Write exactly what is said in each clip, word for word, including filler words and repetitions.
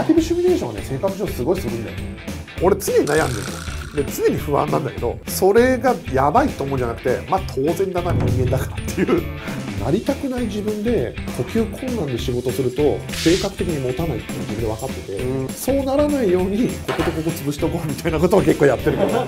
ガティブシミュレーションはね、性格上すごいするんだよね。俺常に悩んでるので、常に不安なんだけど、それがやばいと思うんじゃなくて、まあ当然だな、人間だからっていうなりたくない自分で呼吸困難で仕事すると性格的に持たないっていうのは自分で分かってて、うん、そうならないようにこことここ潰しとこうみたいなことは結構やってるから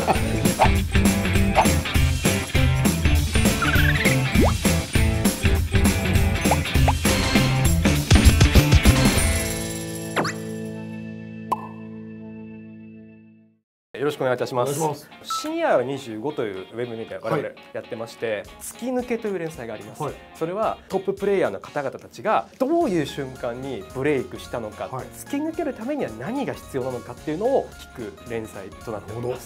よろしくお願いいたします。シニアにじゅうごというウェブメディアを我々やってまして、はい、突き抜けという連載があります、はい、それはトッププレイヤーの方々たちがどういう瞬間にブレイクしたのか、はい、突き抜けるためには何が必要なのかっていうのを聞く連載となっております。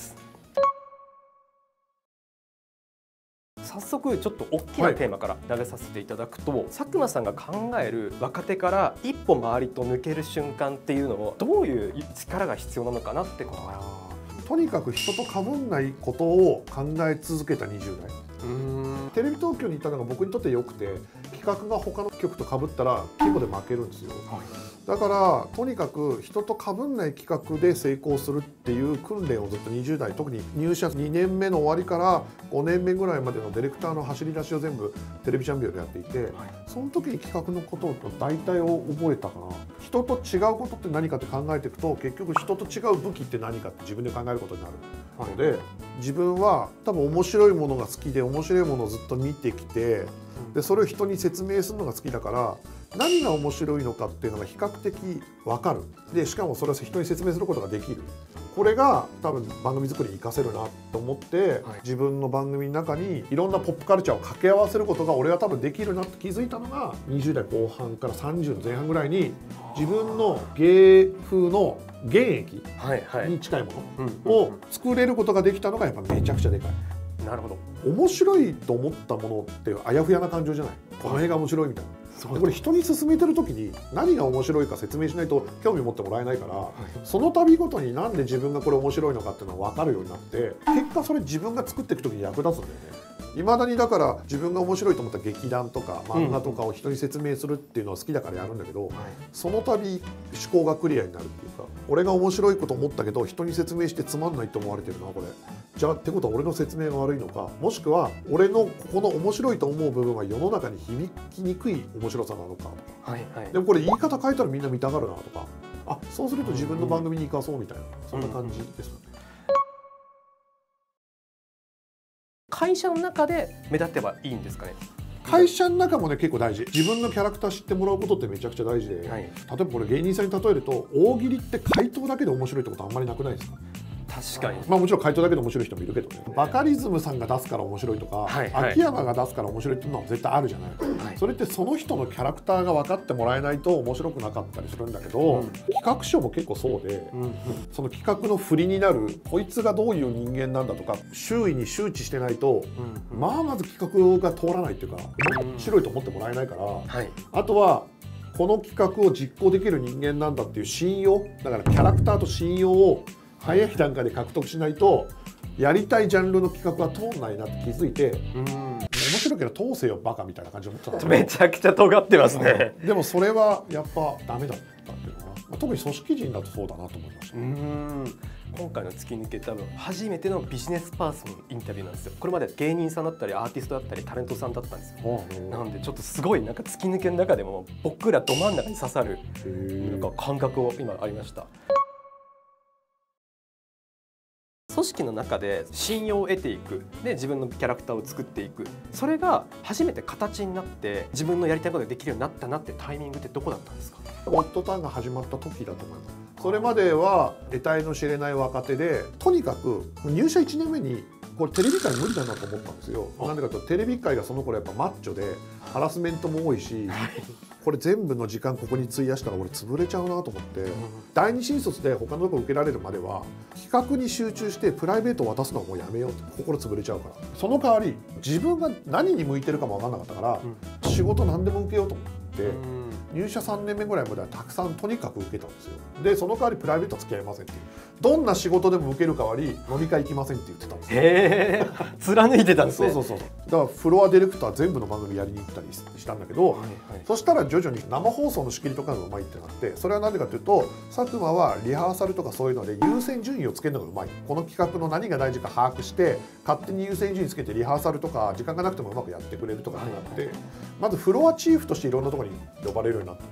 早速ちょっと大きなテーマから投げさせていただくと、はい、佐久間さんが考える若手から一歩周りと抜ける瞬間っていうのをどういう力が必要なのかなってことから。 とにかく人と被んないことを考え続けたにじゅう代。うーん、テレビ東京にいたのが僕にとって良くて、企画が他の局と被ったら規模で負けるんですよ、はい、だからとにかく人と被んない企画で成功するっていう訓練をずっとにじゅう代、特に入社にねんめの終わりからごねんめぐらいまでのディレクターの走り出しを全部テレビチャンピオンでやっていて、はい、その時に企画のことと大体を覚えたかな。人と違うことって何かって考えていくと、結局人と違う武器って何かって自分で考えることになるので、はい、自分は多分面白いものが好きで面白いものをずっと見てきて、でそれを人に説明するのが好きだから、何が面白いのかっていうのが比較的分かる。でしかもそれを人に説明することができる。これが多分番組作りに活かせるなと思って、はい、自分の番組の中にいろんなポップカルチャーを掛け合わせることが俺は多分できるなって気づいたのがにじゅう代後半からさんじゅうの前半ぐらいに、自分の芸風の原液に近いものを作れることができたのがやっぱめちゃくちゃでかい。 なるほど。 面白いと思ったものってあやふやな感情じゃない。この映画面白いみたいな。これ人に勧めてる時に何が面白いか説明しないと興味持ってもらえないから、はい、その度ごとになんで自分がこれ面白いのかっていうのが分かるようになって、結果それ自分が作っていく時に役立つんだよね。いまだにだから自分が面白いと思った劇団とか漫画とかを人に説明するっていうのは好きだからやるんだけど、うん、その度思考がクリアになるっていうか、俺が面白いこと思ったけど人に説明してつまんないと思われてるなこれ。じゃあってことは俺の説明が悪いのか、もしくは俺のここの面白いと思う部分は世の中に響きにくい面白さなのかとか、はいはい、でもこれ言い方変えたらみんな見たがるなとか、あ、そうすると自分の番組に生かそうみたいな、そんな感じですよね。 会社の中で目立てばいいんですかね。 会社の中もね結構大事。自分のキャラクター知ってもらうことってめちゃくちゃ大事で、はい、例えばこれ芸人さんに例えると、大喜利って回答だけで面白いってことあんまりなくないですか。 確かに。 まあもちろん回答だけで面白い人もいるけどね。バカリズムさんが出すから面白いとか、はいはい、秋山が出すから面白いっていうのは絶対あるじゃない、はい、それってその人のキャラクターが分かってもらえないと面白くなかったりするんだけど、うん、企画書も結構そうで、うんうん、その企画の振りになるこいつがどういう人間なんだとか周囲に周知してないと、うんうん、まあまず企画が通らないっていうか、面白いと思ってもらえないから、うん、はい、あとはこの企画を実行できる人間なんだっていう信用、だからキャラクターと信用を早い段階で獲得しないとやりたいジャンルの企画は通んないなって気づいて、うん、面白いけど通せよバカみたいな感じで思ってたんですよ。 めちゃくちゃ尖ってますね。 でもそれはやっぱダメだったっていうのかな、まあ、特に組織人だとそうだなと思いました。うん、 今回の突き抜け多分初めてのビジネスパーソンインタビューなんですよ。これまで芸人さんだったりアーティストだったりタレントさんだったんですよ。なのでちょっとすごいなんか突き抜けの中でも僕らど真ん中に刺さるなんか感覚を今ありました。組織の中で信用を得ていく、で自分のキャラクターを作っていく、それが初めて形になって自分のやりたいことができるようになったなってタイミングってどこだったんですか。 ゴッドタンが始まった時だと思います。それまでは得体の知れない若手で、とにかく入社いちねんめにこれテレビ界無理だなと思ったんですよ。なんでかというとテレビ界がその頃やっぱマッチョでハラスメントも多いし、これ全部の時間ここに費やしたら俺潰れちゃうなと思って、うん、第二新卒で他のとこ受けられるまでは企画に集中してプライベートを渡すのはもうやめようって、心潰れちゃうから。その代わり自分が何に向いてるかも分かんなかったから、うん、仕事何でも受けようと思って、うん、入社さんねんめぐらいまではたくさんとにかく受けたんですよ。でその代わりプライベートは付き合いませんっていう。 どんな仕事でも受ける代わり飲み会行きませんって言ってたんですよ。 へえ、貫いてたんですね。 そうそうそう。だからフロアディレクター全部の番組やりに行ったりしたんだけど、はいはい、そしたら徐々に生放送の仕切りとかがうまいってなって、それは何でかというと佐久間はリハーサルとかそういうので優先順位をつけるのがうまい。この企画の何が大事か把握して勝手に優先順位つけてリハーサルとか時間がなくてもうまくやってくれるとかになって、はいはい、まずフロアチーフとしていろんなところに呼ばれるようになった。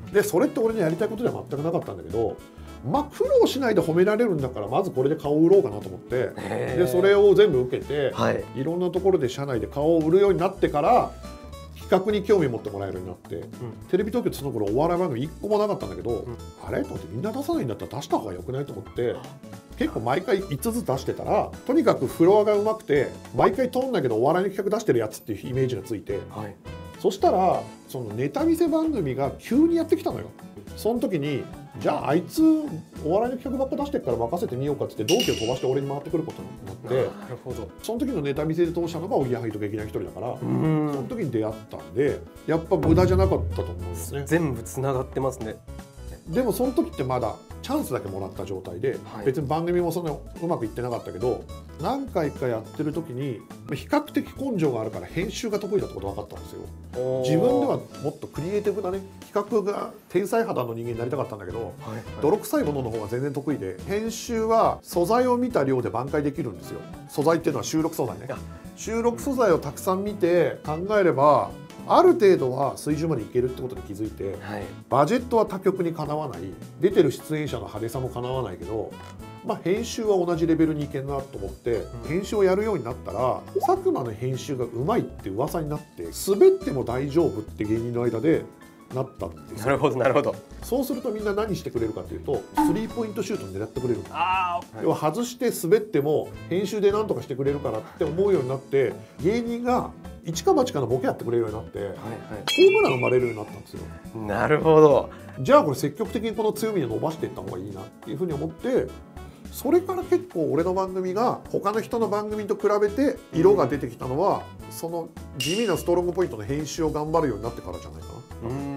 でそれって俺のやりたいことでは全くなかったんだけど、まあ苦労しないで褒められるんだからまずこれで顔を売ろうかなと思って、でそれを全部受けて、はい、いろんなところで社内で顔を売るようになってから企画に興味を持ってもらえるようになって、うん、テレビ東京ってその頃お笑い番組いっこもなかったんだけど、うん、あれと思ってみんな出さないんだったら出した方がよくないと思って結構毎回いつつずつ出してたら、とにかくフロアがうまくて毎回通んないけどお笑いの企画出してるやつっていうイメージがついて、はい、そしたらそのネタ見せ番組が急にやってきたのよ。その時にじゃああいつお笑いの企画ばっか出してるから任せてみようかって言って同期を飛ばして俺に回ってくることになって、なるほど、その時のネタ見せで通したのがおぎやはぎと劇団ひとりだから、その時に出会ったんでやっぱ無駄じゃなかったと思うんですね。 全部つながってますね。 でもその時ってまだチャンスだけもらった状態で、はい、別に番組もそんなうまくいってなかったけど何回かやってる時に比較的根性があるから編集が得意だってことが分かったんですよ。自分ではもっとクリエイティブなね企画が天才肌の人間になりたかったんだけど、はいはい、泥臭いものの方が全然得意で、編集は素材を見た量で挽回できるんですよ。素材っていうのは収録素材ね。収録素材をたくさん見て考えればある程度は水準までいけるってことに気づいて、はい、バジェットは他局にかなわない、出てる出演者の派手さもかなわないけど、まあ、編集は同じレベルにいけるなと思って、うん、編集をやるようになったら佐久間の編集がうまいって噂になって滑っても大丈夫って芸人の間でなったんですよ。 なるほどなるほど。 そうするとみんな何してくれるかというとスリーポイントシュート狙ってくれる。あ要は外して滑っても編集で何とかしてくれるからって思うようになって、芸人が一か八かのボケやってくれるようになって、はいはい、ホームラン生まれるようになったんですよ。 なるほど。 じゃあこれ積極的にこの強みを伸ばしていった方がいいなっていうふうに思って、それから結構俺の番組が他の人の番組と比べて色が出てきたのは、うん、その地味なストロングポイントの編集を頑張るようになってからじゃないかな。うん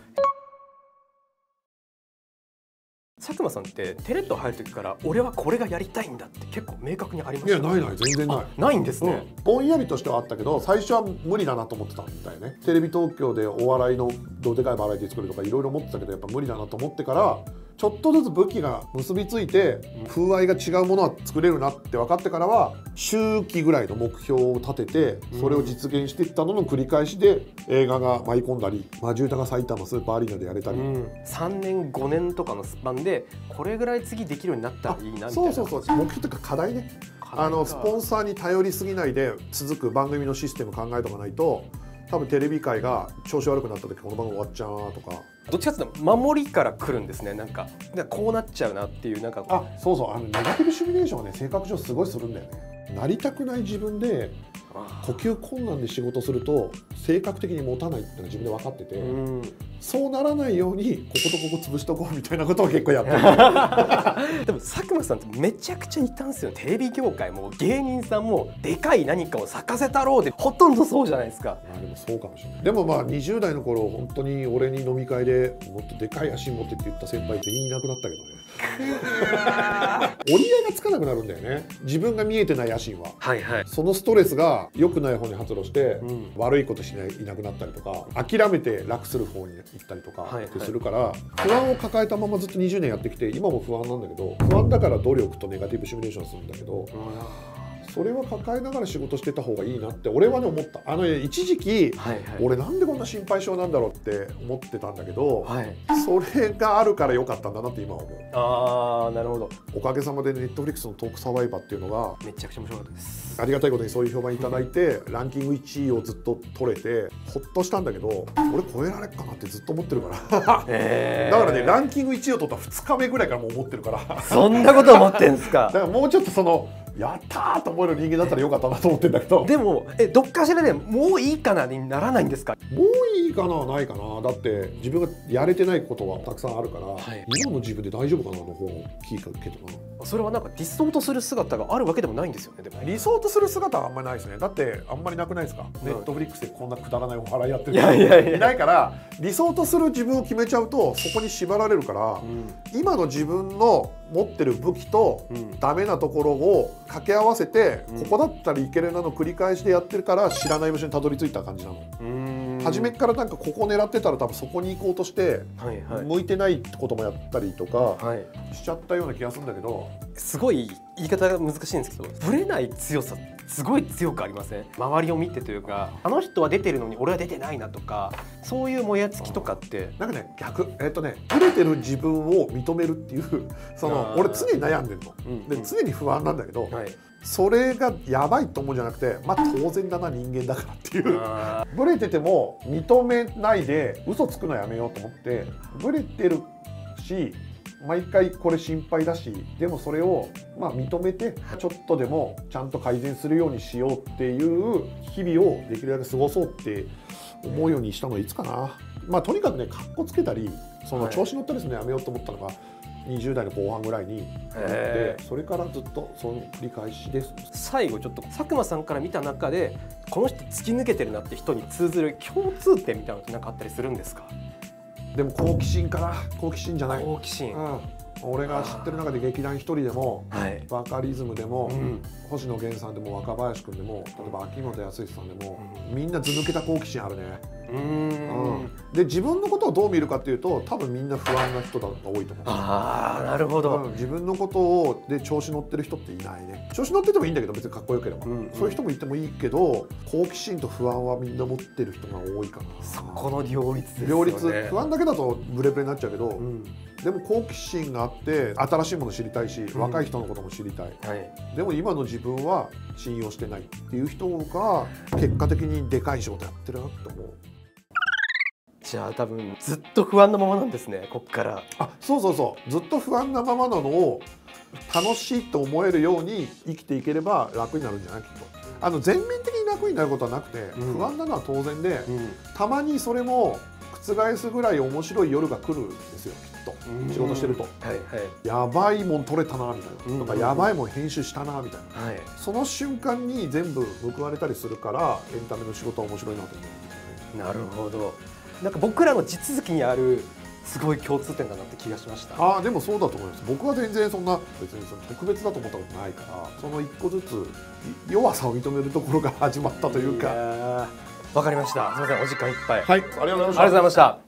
佐久間さんってテレ東入る時から俺はこれがやりたいんだって結構明確にありました？ いやないない全然ない。 ないんですね、 うん、ぼんやりとしてはあったけど最初は無理だなと思ってたみたいね。テレビ東京でお笑いのどでかいバラエティ作るとかいろいろ思ってたけどやっぱ無理だなと思ってからちょっとずつ武器が結びついて風合いが違うものは作れるなって分かってからは周期ぐらいの目標を立ててそれを実現していったのの繰り返しで映画が舞い込んだりマジ歌が埼玉スーパーアリーナでやれたり、うん、 さんねんごねんとかのスパンでこれぐらい次できるようになったらいいなみたいな。 そうそうそう目標というか課題ね。あのスポンサーに頼りすぎないで続く番組のシステム考えとかないと多分テレビ界が調子悪くなった時この番組終わっちゃうなとか。 どっちかっていうと守りから来るんですね。なんかこうなっちゃうなっていうなんかあそうそうあのネガティブシミュレーションはね性格上すごいするんだよね。なりたくない自分で呼吸困難で仕事すると性格的に持たないっていうのは自分で分かってて、うん、そうならないようにこことここ潰しとこうみたいなことを結構やってるでも佐久間さんってめちゃくちゃいたんですよ。テレビ業界も芸人さんもでかい何かを咲かせたろうでほとんどそうじゃないですか。 まあでもそうかもしれない。でもまあにじゅう代の頃本当に俺に飲み会でもっとでかい足持ってって言った先輩っていなくなったけどね折り合いがつかなくなるんだよね。自分が見えてない野心は、はいはい、そのストレスが良くない方に発露して、うん、悪いことしないいなくなったりとか諦めて楽する方に行ったりとかってするから、はいはい、不安を抱えたままずっとにじゅうねんやってきて今も不安なんだけど不安だから努力とネガティブシミュレーションするんだけど、うんそれは抱えながら仕事してた方がいいなって俺はね思った。あのね一時期、はいはい、俺なんでこんな心配性なんだろうって思ってたんだけど、はい、それがあるから良かったんだなって今は思う。 あーなるほど。おかげさまでネットフリックスのトークサバイバーっていうのがめちゃくちゃ面白かったです。 ありがたいことにそういう評判いただいてランキングいちいをずっと取れてほっとしたんだけど俺超えられっかなってずっと思ってるからえー、だからねランキングいちいを取ったふつかめぐらいからもう思ってるからそんなこと思ってんすか。 だからもうちょっとそのやったーと思える人間だったらよかったなと思ってんだけどでもえどっかしらでもういいかなにならないんですか。 もういいかなはないかな。だって自分がやれてないことはたくさんあるから、はい、今の自分で大丈夫かなの方が大きいけどな。 それはなんか理想とする姿があるわけでもないんですよね。でも理想とする姿はあんまりないですね。だってあんまりなくないですか、うん、ネットフリックスでこんなくだらないお祓いやってる人 い, い, やい, やいないから、理想とする自分を決めちゃうとそこに縛られるから、うん、今の自分の持ってる武器とダメなところを掛け合わせて、うん、ここだったらいけるなの繰り返しでやってるから知らない場所にたどり着いた感じなの。うん初めからなんかここを狙ってたら多分そこに行こうとして、はいはい、向いてないこともやったりとか、はい、しちゃったような気がするんだけど、 すごい言い方が難しいんですけど、ぶれない強さすごい強くありません？周りを見てというか、あの人は出てるのに俺は出てないなとか、そういうもやつきとかってなんかね逆えっとねぶれてる自分を認めるっていうその俺常に悩んでるの、うん、で常に不安なんだけど、はい、それがやばいと思うんじゃなくて、まあ当然だな人間だからっていうブレてても認めないで嘘つくのやめようと思って、ブレてるし毎回これ心配だし、でもそれをまあ認めてちょっとでもちゃんと改善するようにしようっていう日々をできるだけ過ごそうって思うようにしたのはいつかな。まあとにかくね、かっこつけたりその調子乗ったりするのやめようと思ったのがにじゅう代の後半ぐらいにで、それからずっとその繰り返しです。 最後ちょっと佐久間さんから見た中でこの人突き抜けてるなって人に通ずる共通点みたいなのって何かあったりするんですか？ でも好奇心かな。好奇心じゃない。 好奇心。うん、 俺が知ってる中で劇団一人でも、はい、バカリズムでも、うん、星野源さんでも若林君でも、例えば秋元康さんでも、うん、みんな図抜けた好奇心あるね。うん、うん、で自分のことをどう見るかっていうと、多分みんな不安な人が多いと思う。 ああ、なるほど、 うん、自分のことをで調子乗ってる人っていないね。調子乗っててもいいんだけど別にかっこよければ、うんうん、そういう人もいてもいいけど、好奇心と不安はみんな持ってる人が多いかな。 そこの両立ですよね。 両立。不安だけだとブレブレになっちゃうけど、うん、でも好奇心があって新しいもの知りたいし、うん、若い人のことも知りたい、はい、でも今の自分は信用してないっていう人が結果的にでかい仕事やってるなって思う。 じゃあ多分ずっと不安なままなんですね、こっから。 あ、そうそうそう、ずっと不安なままなのを楽しいと思えるように生きていければ楽になるんじゃない？きっと。あの全面的に楽になることはなくて、うん、不安なのは当然で、うん、たまにそれも覆すぐらい面白い夜が来るんですよ、きっと。仕事してると、はいはい、やばいもん撮れたなみたいな、とかやばいもん編集したなみたいな、はい、その瞬間に全部報われたりするから、エンタメの仕事は面白いなと思うんですよね。 なるほど。なんか僕らの地続きにあるすごい共通点だなって気がしました。 ああ、でもそうだと思います。僕は全然そんな別にその特別だと思ったことないから、その一個ずつ弱さを認めるところが始まったというか。 わかりました。すみません、お時間いっぱい。 はい、ありがとうございました。 ありがとうございました。